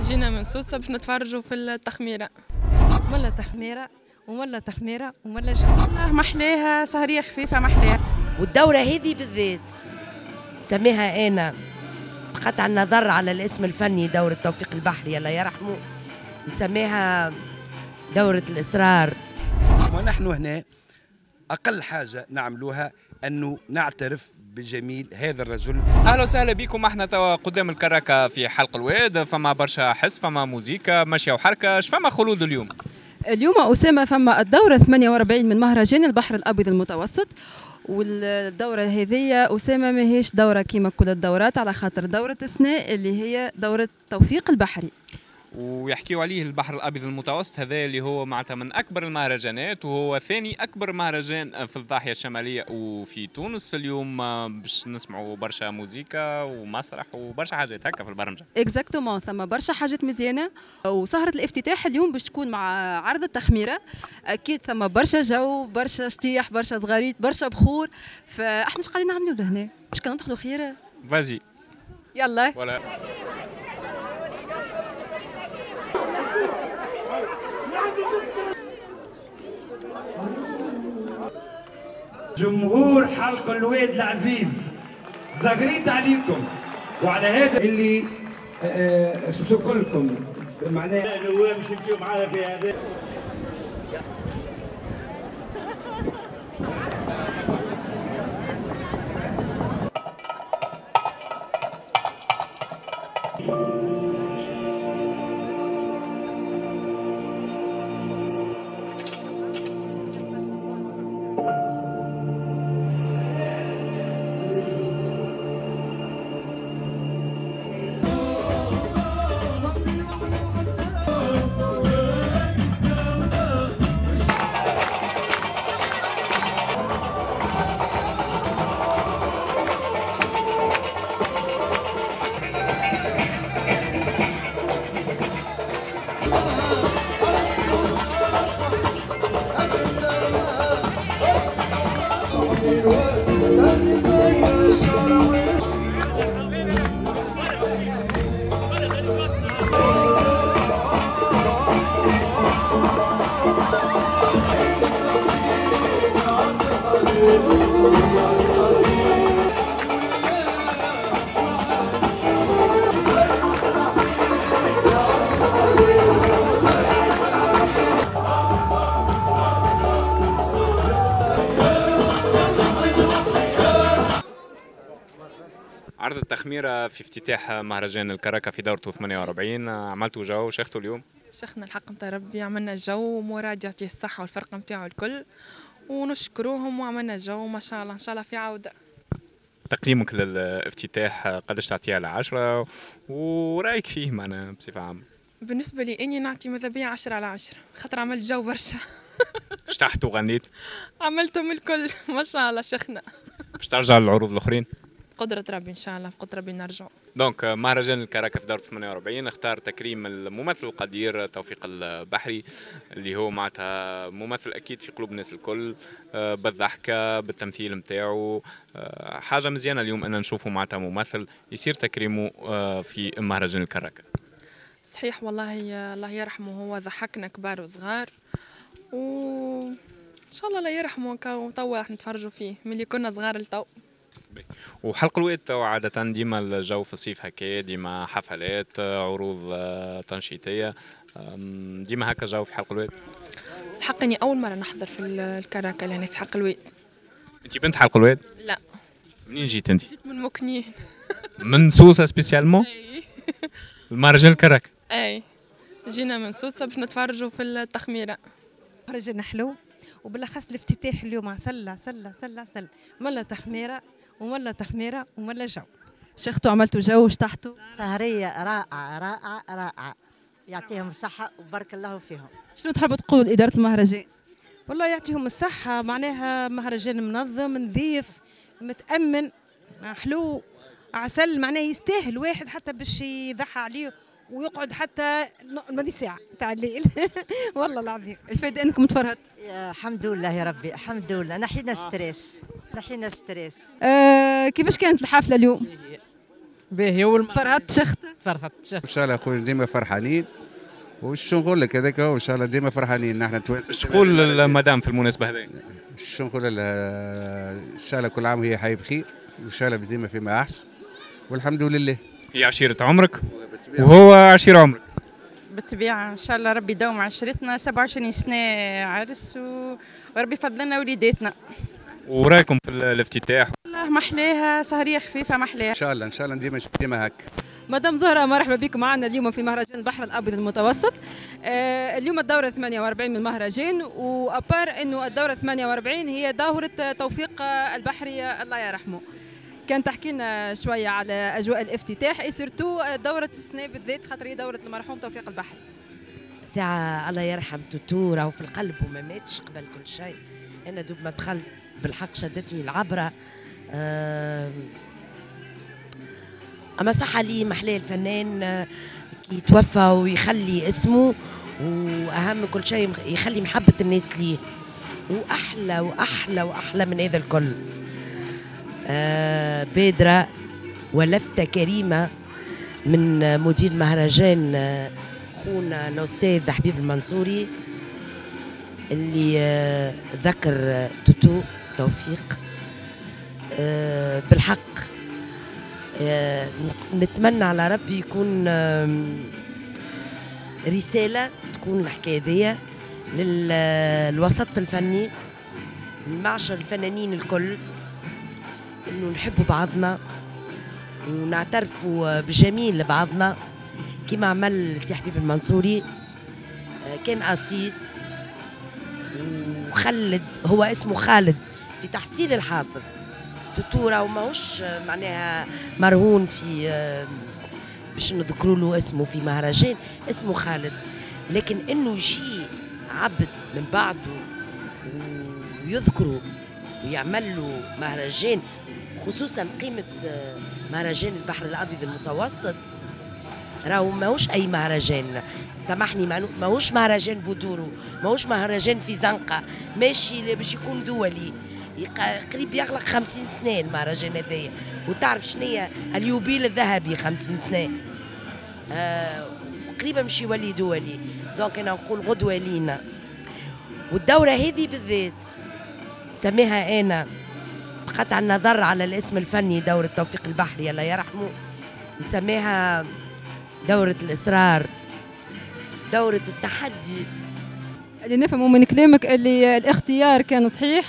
جينا من سوسة باش نتفرجوا في التخميرة. ملا تخميرة وملا تخميرة وملا جو. محليها سهرية خفيفة محليها. والدورة هذه بالذات نسميها أنا بقطع النظر على الاسم الفني دورة توفيق البحري الله يرحمه، نسميها دورة الإصرار. ونحن هنا أقل حاجة نعملوها أنه نعترف بجميل هذا الرجل. اهلا وسهلا بكم. احنا توا قدام الكراكه في حلق الواد، فما برشا حس، فما موزيكا ماشيه وحركه. فما خلود اليوم أسامة فما الدورة 48 من مهرجان البحر الأبيض المتوسط، والدورة هذه أسامة ماهيش دورة كيما كل الدورات، على خاطر دورة السنة اللي هي دورة توفيق البحري، ويحكيوا عليه البحر الابيض المتوسط هذا اللي هو معناتها من اكبر المهرجانات، وهو ثاني اكبر مهرجان في الضاحيه الشماليه وفي تونس. اليوم باش نسمعوا برشا موزيكا ومسرح وبرشا حاجات هكا في البرمجه. اكزاكتومون، ثم برشا حاجات مزيانه. وسهره الافتتاح اليوم باش تكون مع عرض التخميره، اكيد ثم برشا جو، برشا شطيح، برشا صغاريت، برشا بخور. فاحنا اش قاعدين نعملوا لهنا؟ باش كان ندخلوا خير. فازي يلا ولا جمهور حلق الواد العزيز، زغريت عليكم وعلى هذا اللي شو كلكم معناها النواب باش يمشيوا معانا في هذا. عرض التخميره في افتتاح مهرجان الكراكه في دورته 48. عملتوا جو شيختوا اليوم؟ شيخنا الحق نتاع ربي، عملنا جو، مراد يعطيه الصحة والفرقة نتاعو الكل، ونشكروهم وعملنا جو ما شاء الله. إن شاء الله في عودة. تقييمك للافتتاح قداش تعطيه على 10 ورايك فيه معنا بصفة عامة؟ بالنسبة لي إني نعطي ماذا بيا 10 على 10، خاطر عملت جو برشا. شطحت وغنيت؟ عملتهم الكل ما شاء الله شيخنا. باش ترجع للعروض الأخرين؟ قدرة ربي إن شاء الله، بقدرة ربي نرجع. دونك مهرجان الكراكه في دورة 48 اختار تكريم الممثل القدير توفيق البحري، اللي هو معناتها ممثل اكيد في قلوب الناس الكل، بالضحكه بالتمثيل نتاعو. حاجه مزيانه اليوم ان نشوفوا معناتها ممثل يصير تكريمه في مهرجان الكراكه. صحيح والله، الله يرحمه، هو ضحكنا كبار وصغار، وإن شاء الله الله يرحمه. توا راح نتفرجوا فيه ملي كنا صغار لتو. وحلق الواد توا عادة ديما الجو في الصيف هكا، ديما حفلات، عروض تنشيطية، ديما هكا جو في حلق الواد. الحق اني اول مرة نحضر في الكراكة اللي هنا في حلق الواد. انت بنت حلق الواد؟ لا. منين جيت انت؟ جيت من مكنين. من سوسة سبيسيالمون؟ اي. المهرجان الكراكة؟ اي، جينا من سوسة باش نتفرجوا في التخميرة. مهرجان حلو، وبالاخص الافتتاح اليوم سلة سلة سلة سلة، ملا تخميرة وملا تخميرة وملا جو. شيختوا عملتوا جو وشطحتوا؟ سهرية رائعة رائعة رائعة، يعطيهم الصحة وبارك الله فيهم. شنو تحبوا تقولوا لإدارة المهرجان؟ والله يعطيهم الصحة، معناها مهرجان منظم نظيف متأمن حلو عسل، معناه يستاهل واحد حتى باش يضحى عليه ويقعد حتى ماضي ساعة تاع الليل. والله العظيم. الفائدة انكم تفرهد. الحمد لله يا ربي، الحمد لله، نحينا ستريس نحينا ستريس. كيفاش كانت الحفلة اليوم؟ باهي فرهدت شخته ان شاء الله اخويا ديما فرحانين، وش نقول لك هذاك وان شاء الله ديما فرحانين نحن توانسه. ايش تقول المدام في المناسبه هذه؟ شو نقول لها؟ ان شاء الله كل عام وهي حي بخير، وان شاء الله ديما فيما احسن، والحمد لله. هي عشيره عمرك وهو عشير عمرك. بالطبيعة إن شاء الله ربي يدوم عشرتنا. 27 سنة عرس وربي يفضلنا وليداتنا. ورايكم في الافتتاح؟ والله محلاها سهرية خفيفة محلاها. ان شاء الله ديما هك. مدام زهرة مرحبا بكم معنا اليوم في مهرجان البحر الأبيض المتوسط. اليوم الدورة 48 من المهرجان، وأبار أنه الدورة 48 هي دورة توفيق البحري الله يرحمه. كان تحكي لنا شوية على أجواء الافتتاح سيرتو دورة السنة بالذات خاطر هي دورة المرحوم توفيق البحري. ساعة الله يرحم توتو راهو في القلب وما ماتش قبل كل شيء. أنا دوب ما دخلت بالحق شدتني العبرة. أما صح لي محلاه الفنان كي يتوفى ويخلي اسمه، وأهم من كل شيء يخلي محبة الناس ليه، وأحلى وأحلى وأحلى من هذا الكل. بادرة ولفتة كريمة من مدير المهرجان خونا الأستاذ حبيب المنصوري اللي ذكر توتو توفيق. بالحق نتمنى على ربي يكون رسالة، تكون الحكاية دي للوسط الفني، المعشر الفنانين الكل، انه نحبوا بعضنا ونعترفوا بجميل لبعضنا كما عمل سي حبيب المنصوري. كان اصيل وخلد، هو اسمه خالد في تحصيل الحاصل. توتو راهو ماهوش معناها مرهون في باش نذكروا له اسمه في مهرجان، اسمه خالد، لكن انه يجي عبد من بعده ويذكره ويعمل له مهرجان، خصوصا قيمة مهرجان البحر الأبيض المتوسط. راهو ماهوش أي مهرجان، سامحني، ماهوش مهرجان بودورو، ماهوش مهرجان في زنقة ماشي باش يكون دولي، قريب يغلق 50 سنة المهرجان هذايا. وتعرف شنيا اليوبيل الذهبي 50 سنة، قريبا باش يولي دولي. دونك أنا نقول غدوة لينا. والدورة هذه بالذات نسميها أنا بقطع النظر على الاسم الفني دورة توفيق البحري الله يرحمه، نسميها دورة الإصرار، دورة التحدي. اللي نفهمه من كلامك اللي الاختيار كان صحيح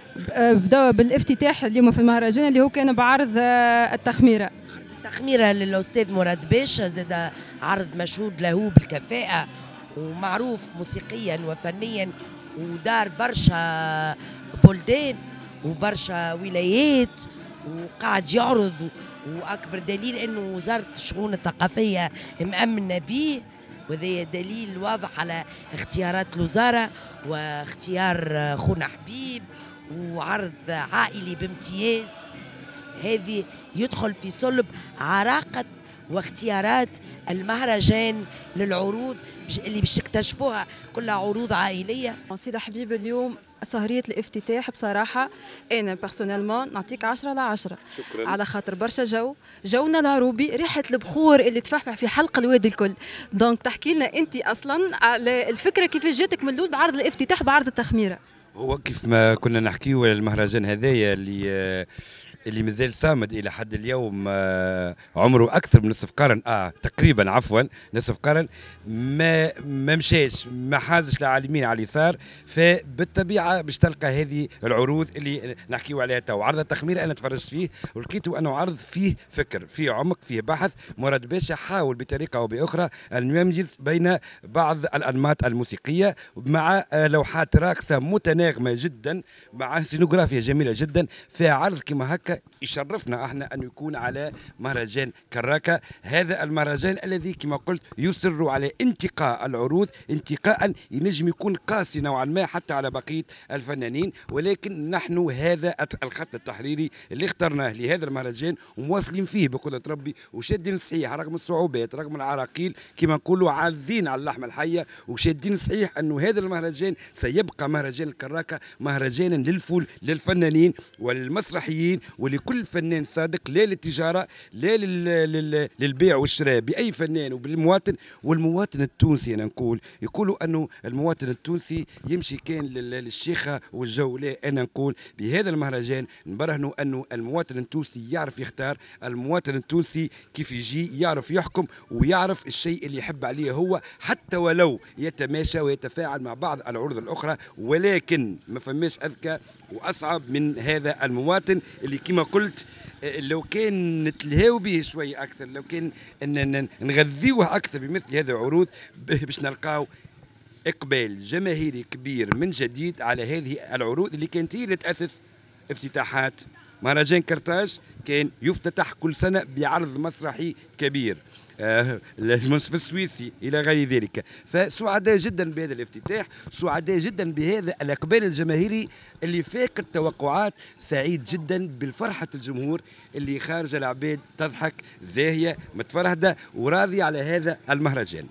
بالافتتاح اليوم في المهرجان اللي هو كان بعرض التخميرة. تخميرة للأستاذ مراد باشا، زاد عرض مشهود له بالكفاءة ومعروف موسيقيا وفنيا، ودار برشا بلدان وبرشا ولايات وقاعد يعرض. واكبر دليل انه وزاره الشؤون الثقافيه مامنه به، وهذا دليل واضح على اختيارات الوزاره واختيار خونا حبيب، وعرض عائلي بامتياز. هذه يدخل في صلب عراقه واختيارات المهرجان للعروض اللي باش تكتشفوها كلها عروض عائليه. سيدة حبيب اليوم سهرية الافتتاح بصراحة أنا بيرسونيلمون نعطيك 10/10. شكرا. على خاطر برشا جونا العروبي، ريحة البخور اللي تفحفح في حلق الوادي الكل. دونك تحكي لنا أنت أصلا على الفكرة كيفاش جاتك من الأول بعرض الافتتاح بعرض التخميرة. هو كيف ما كنا نحكيو المهرجان هذايا اللي مازال صامد الى حد اليوم، عمره اكثر من نصف قرن، تقريبا عفوا نصف قرن، ما مشاش، ما حازش لا على اليمين على اليسار. فبالطبيعه باش تلقى هذه العروض اللي نحكيو عليها تو. عرض التخمير انا تفرجت فيه ولقيته انه عرض فيه فكر، فيه عمق، فيه بحث. مراد باشا حاول بطريقه او باخرى ان يميز بين بعض الانماط الموسيقيه مع لوحات راقصه متناغمه جدا، مع سينوغرافيا جميله جدا. فعرض كما هكا يشرفنا احنا ان يكون على مهرجان كراكا. هذا المهرجان الذي كما قلت يصر على انتقاء العروض، انتقاء ينجم يكون قاسي نوعا ما حتى على بقيه الفنانين، ولكن نحن هذا الخط التحريري اللي اخترناه لهذا المهرجان ومواصلين فيه بقدره ربي، وشادين صحيح رغم الصعوبات رغم العراقيل كما نقولوا عاذين على اللحمه الحيه، وشادين صحيح انه هذا المهرجان سيبقى مهرجان الكراكا الكراكه مهرجانا للفنانين وللمسرحيين ولكل فنان صادق، لا للتجاره لا للبيع والشراء باي فنان وبالمواطن. والمواطن التونسي انا يقولوا انه المواطن التونسي يمشي كان للشيخه والجو، لا انا نقول بهذا المهرجان نبرهنوا انه المواطن التونسي يعرف يختار، المواطن التونسي كيف يجي يعرف يحكم ويعرف الشيء اللي يحب عليه هو، حتى ولو يتماشى ويتفاعل مع بعض العروض الاخرى، ولكن ما فماش اذكى واصعب من هذا المواطن اللي كما قلت لو كان نتلهاو به شوي اكثر، لو كان نغذيوه اكثر بمثل هذه العروض باش نلقاو اقبال جماهيري كبير من جديد على هذه العروض اللي كانت هي اللي تاثث افتتاحات مهرجان كرتاج. كان يفتتح كل سنه بعرض مسرحي كبير، المنصف السويسي الى غير ذلك. فسعداء جدا بهذا الافتتاح، سعداء جدا بهذا الاقبال الجماهيري اللي فاق التوقعات، سعيد جدا بالفرحه الجمهور اللي خارج العباد تضحك زاهيه متفرهده وراضيه على هذا المهرجان.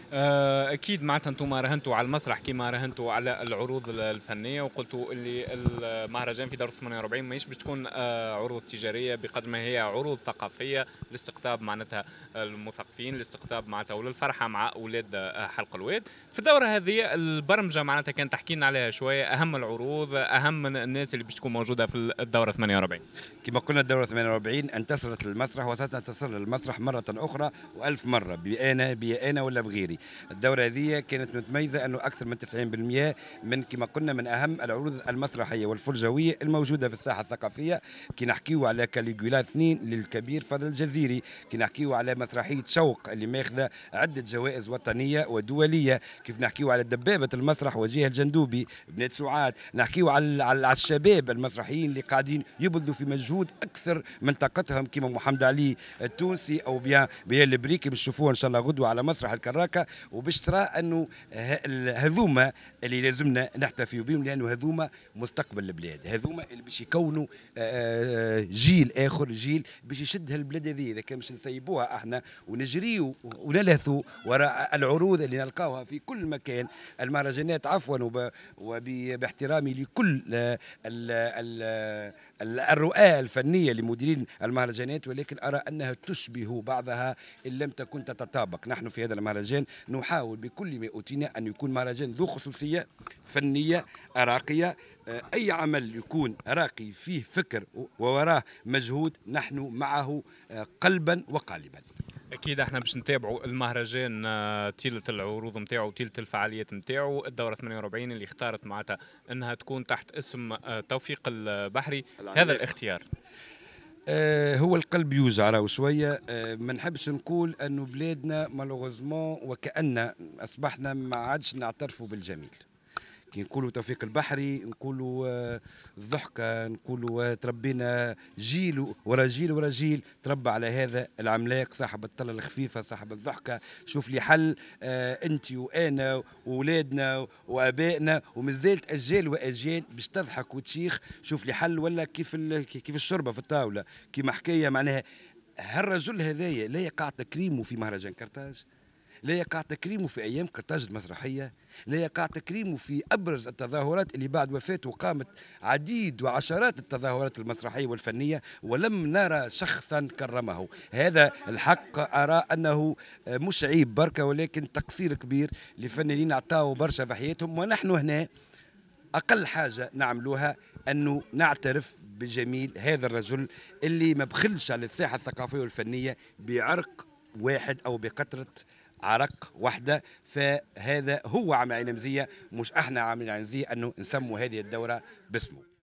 اكيد معناتها انتم راهنتوا على المسرح كما راهنتوا على العروض الفنيه، وقلتوا اللي المهرجان في دورة 48 ماهيش باش تكون عروض تجاريه بقدر ما هي عروض ثقافيه لاستقطاب معناتها المثقفين، لاستقطاب معناتها وللفرحه مع اولاد حلق الواد. في الدوره هذه البرمجه معناتها كانت تحكي لنا عليها شويه، اهم العروض، اهم الناس اللي باش تكون موجوده في الدوره 48. كما قلنا الدوره 48 انتصرت للمسرح وستنتصر للمسرح مره اخرى و1000 مره بأنا ولا بغيري. الدوره هذه كانت متميزه انه اكثر من 90% من كما قلنا من اهم العروض المسرحيه والفرجويه الموجوده في الساحه الثقافيه. كي نحكيو على كاليغولا 2 للكبير فضل الجزيري، كي نحكيو على مسرحيه شوق اللي ماخذه عده جوائز وطنيه ودوليه، كيف نحكيو على دبابه المسرح وجيه الجندوبي بنات سعاد، نحكيو على الشباب المسرحيين اللي قاعدين يبذلوا في مجهود اكثر من طاقتهم كيما محمد علي التونسي او بيان البريكي باش تشوفوه ان شاء الله غدوه على مسرح الكراكه. وباش ترى انه هذوما اللي لازمنا نحتفيوا بهم، لانه هذوما مستقبل البلاد، هذوما اللي باش يكونوا جيل اخر، جيل باش يشد هالبلاد هذه. اذا كان باش نسيبوها احنا ونجريوا ونلهثوا وراء العروض اللي نلقاوها في كل مكان، المهرجانات عفوا وباحترامي لكل الرؤى الفنيه لمديرين المهرجانات، ولكن ارى انها تشبه بعضها ان لم تكن تتطابق. نحن في هذا المهرجان نحاول بكل ما اوتينا ان يكون مهرجان ذو خصوصيه فنيه راقيه، اي عمل يكون راقي فيه فكر ووراه مجهود نحن معه قلبا وقالبا. اكيد احنا باش نتابعوا المهرجان طيله العروض نتاعو وطيله الفعاليات نتاعو. الدوره 48 اللي اختارت معناتها انها تكون تحت اسم توفيق البحري، هذا الاختيار هو القلب يوجع راهو شويه. ما نحبش نقول انه بلادنا مالوغوزمون وكأن اصبحنا ما عادش نعترفوا بالجميل. كي نقولوا توفيق البحري نقولوا الضحكة، نقولوا تربينا جيل ورا جيل ورا جيل تربى على هذا العملاق صاحب الطلة الخفيفة صاحب الضحكة. شوف لي حل انت وانا واولادنا وابائنا ومازالت اجيال واجيال باش تضحك وتشيخ. شوف لي حل، ولا كيف الشربة في الطاولة كيما حكاية. معناها هالرجل هذايا لا يقع تكريمه في مهرجان كرتاج، لا يقع تكريمه في أيام كرتاج المسرحية، لا يقع تكريمه في أبرز التظاهرات اللي بعد وفاته قامت عديد وعشرات التظاهرات المسرحية والفنية ولم نرى شخصا كرمه. هذا الحق أرى أنه مش عيب بركة، ولكن تقصير كبير لفنانين أعطاوا برشا في حياتهم. ونحن هنا أقل حاجة نعملوها أنه نعترف بجميل هذا الرجل اللي ما بخلش على الساحة الثقافية والفنية بعرق واحد أو بقطرة عرق واحدة. فهذا هو عامل عنمزية، مش احنا عاملين عنمزية انه نسموا هذه الدورة باسمه.